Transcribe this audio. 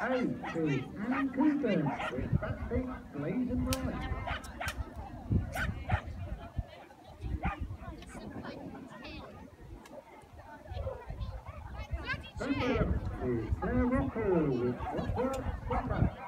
8 is Anne Cooper with Backbeat Blazing Bright. Number 11 is Claire Rocco with Clockwork Clocker.